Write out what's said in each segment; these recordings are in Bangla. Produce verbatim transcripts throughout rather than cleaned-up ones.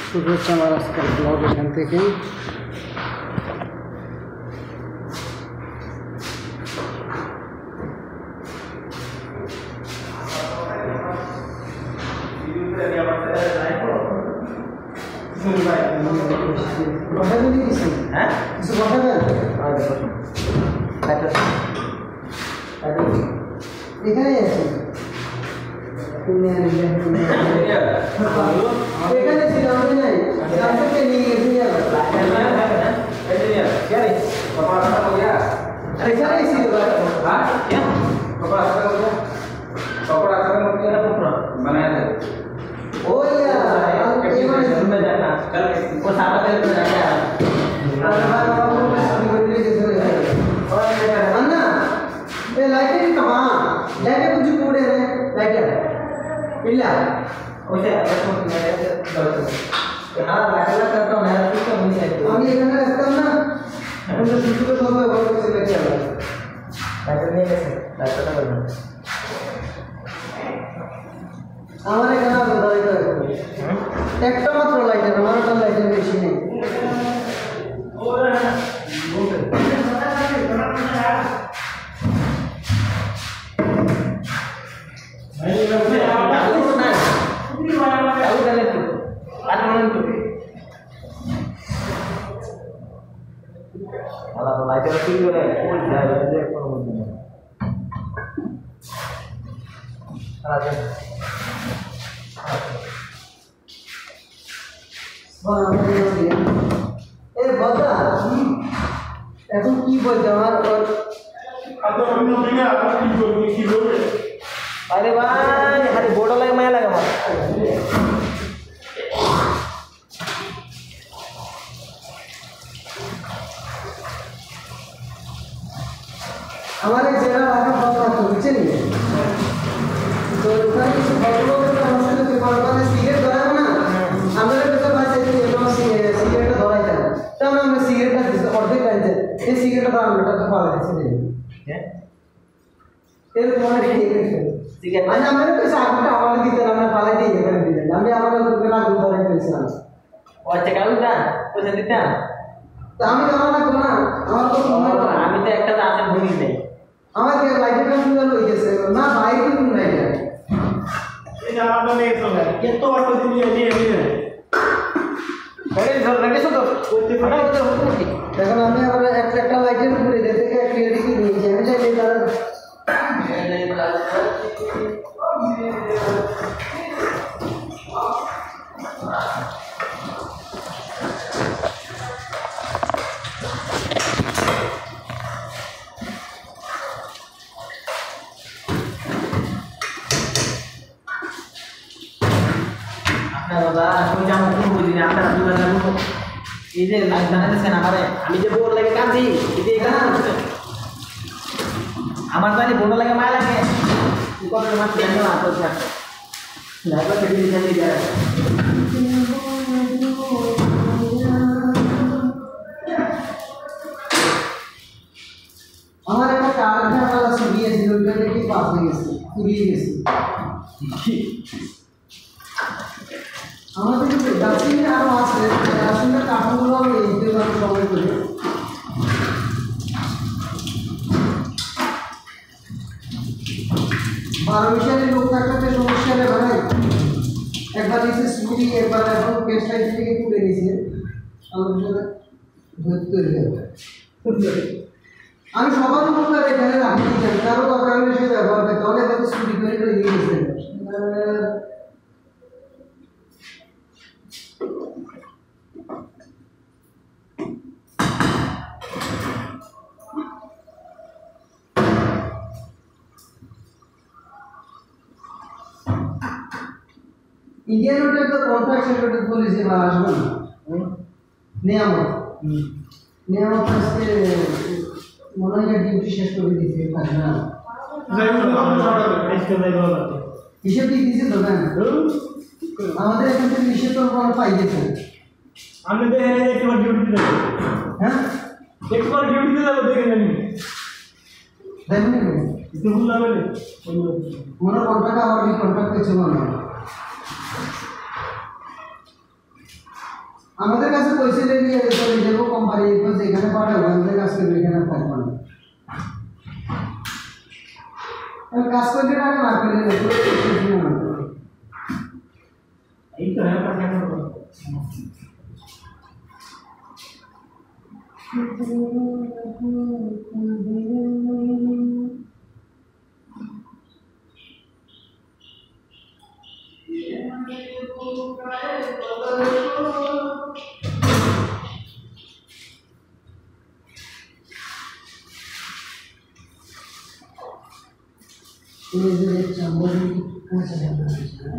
শুরু হচ্ছে আমার আজকের ব্লগ এখান থেকেই। এখানে আছে এখানে ছিল আমি নাই সামনে নিয়ে গেছি এখানে ছিল হ্যাঁ क्या कपड़ा अच्छा हो गया कपड़ा अच्छा हो गया पूरा बनाया था ओ यार ये वाले घर में जाना कल वो सारा तेल में जाके आ अरे भाई बाबू मैं सभी को ले जैसे और अन्ना ये लाइटिंग कहां लाइटें कुछ कूड़े हैं लाइटर ಇಲ್ಲ ಓಕೆ ಅದಕ್ಕೆ ನಾನು ಹಾಂ ಲಾಟೆಲ್ಲ करता हूं यार ठीक है मुझे हम ये करना रहता हूं ना हम तो सीधे तो सब बहुत से लेके आ लाइटर नहीं कैसे लाइटर का करना हमारे कहां बता रहे একটা মাত্র লাইটার আমার তো লাইটার বেশি নেই Kalau lighter itu juga full dari aja kalau begini. Ada. Wah, ini. Eh, bata. এখন কি বলতে আমার আর আপনি আপনি দিনে আপনি কি বলবেন কি বলবেন আরে ভাই আরে বড় লাগে মায়া লাগে আমার हमारे जगह वाला बहुत बहुत नीचे नहीं है तो दुकान की फोटो में हमारे तो बाबा ने सिगरेट धराया ना हमारे तो बात है कि हम सिगरेट धराया था तब हम सिगरेट का जिस ऑर्डर करते ये सिगरेट का हम तो खा लेते हैं क्या ये कौन है ये सिगरेट आज हमारे तो साथ में हमारे की तरह में खा लेते हैं कर देते हैं हमें हमारे को कितना दूर धरे पैसे ना और चकाऊ था पैसे देते हैं तो हमें कहां ना करना हमारे को हमें तो একটা আছে ভুলি নেই আমাকে লাইটের কাজ হলো হইছে না বাইরে কোন লাইটার এই জামাটা নেই তো কত বড় দিন দিয়ে দিয়ে আরে ধর রেখেছো তো করতে পারো ওটা হতো নাকি এখন আমি আবার একটা একটা লাইটের উপরে দিতে থেকে ক্লিয়ারিটি নিয়েছি আমি চাইলে তার বাবা তুমি জানো কি বুঝি না আপনারা দুজন জানো এই যে লাইট বানাইতেছেন আমারে আমি যে বোর লাগে কাঁদি এই এখানে আমার জানি বোর লাগে মায়া লাগে কি করে মাছ জানো না তো স্যার লাইট কেটে দিয়ে চলে যায় আমার একটা কারখানা वाला সুবিয়ে ছিল ওইটা কি পাস হয়ে গেছে পুড়িয়ে গেছে আমাদের যে ডাস্টিং আরো আছে ডাস্টিংটা কাঠগুলো আমি এই যে আমি সবাই করি বারো মিশালে লোক থাকতে সমস্যা নেই ভাই একবার এসে স্কুটি একবার এখন পেস্ট সাইড থেকে তুলে নিয়েছে আমাদের সাথে ধরতে তৈরি হবে আমি সবার উপকার এখানে রাখি দিচ্ছি কারো দরকার হলে সে ব্যবহার করতে অনেক হয়তো স্কুটি করে করে দিয়ে গেছেন इंडियन होटल तो कॉन्ट्रैक्ट होटल पुलिस से बाहर आना नियामत नियामत से মনে হয় ডিউটি শেষ করে দিয়েছে না হিসেব দিয়ে দিয়েছে তো না আমাদের এখান থেকে হিসেব তো কোনো পাই গেছে আমি তো এখানে একবার ডিউটি দিতে হ্যাঁ একবার ডিউটি দিতে যাবো দেখে জানি দেখুন itu pun lah boleh. Mana kontrak awal di kontrak ke cuma mana? আমাদের কাছে পয়সা নিয়ে চলে যাবো কোম্পানি যেখানে পাঠাবো আমাদের কাছ থেকে এখানে পাঠাবো কাজ করতে টাকা না পেলে এই তো হ্যাঁ পাঠানো ini jadi campur macam mana?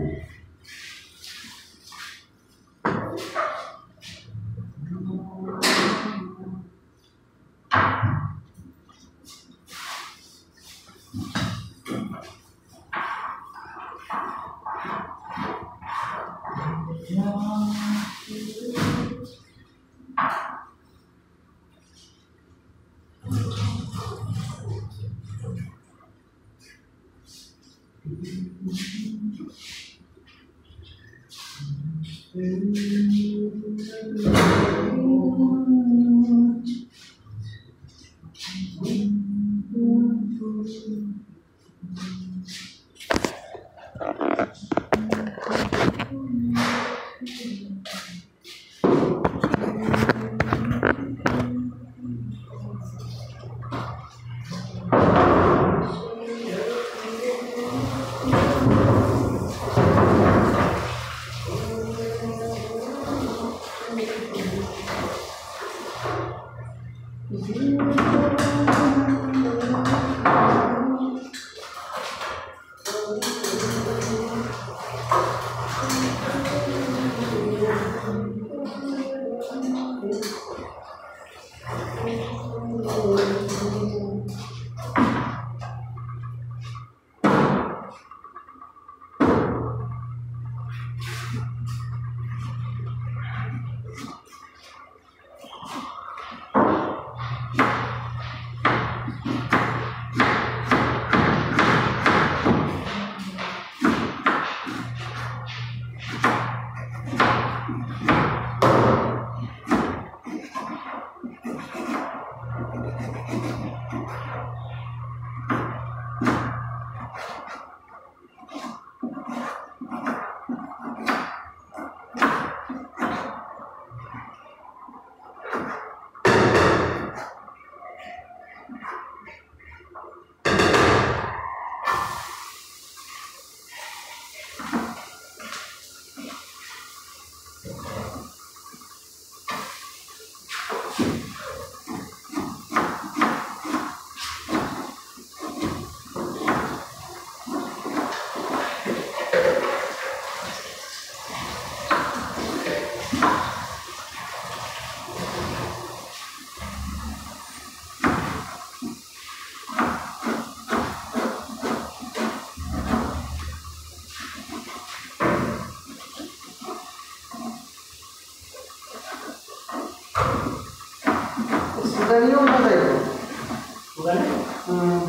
Sudani orang apa itu? Bukan? Hmm.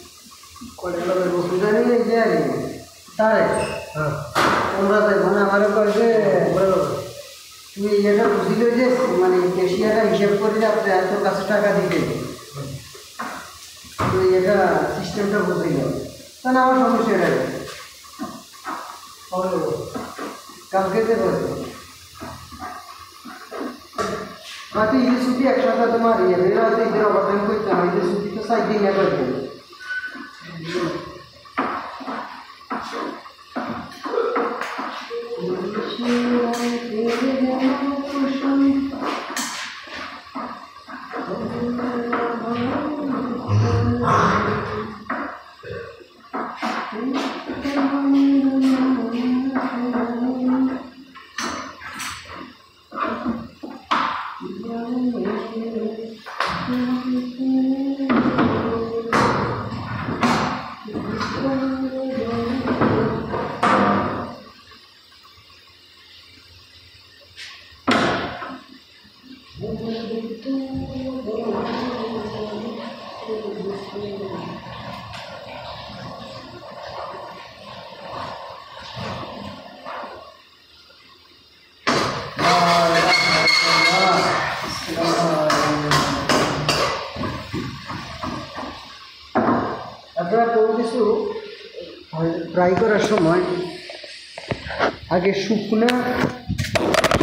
Kalau kalau itu Sudani ini jadi tarik. हाँ. orang apa? Mana हमारे को ऐसे तुम ये ना बुझी लो जे माने कैशियर का हिसाब कर दिया अपने तो काश टाका दिखे तो ये का सिस्टम टा बुझी लो तो ना और समस्या है और कल के ते बोलो बाकी ये सूटी एक्स्ट्रा का तुम्हारी है मेरा तो इधर ओवरटाइम कोई काम ये सूटी तो साइड दिन है करते আপনারা কোনো কিছু ফ্রাই করার সময় আগে শুকনা